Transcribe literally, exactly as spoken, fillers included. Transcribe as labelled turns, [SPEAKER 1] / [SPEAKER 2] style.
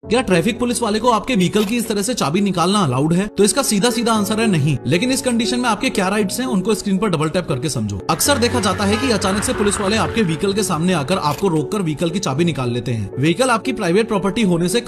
[SPEAKER 1] क्या traffic police वाले को आपके व्हीकल की इस तरह से चाबी निकालना अलाउड है? तो इसका सीधा सीधा आंसर है नहीं। लेकिन इस कंडीशन में आपके क्या राइट्स हैं उनको स्क्रीन पर डबल टैप करके समझो। अक्सर देखा जाता है कि अचानक से पुलिस वाले आपके व्हीकल के सामने आकर आपको रोककर व्हीकल की चाबी निकाल लेते हैं। व्हीकल आपकी प्राइवेट प्रॉपर्टी होने से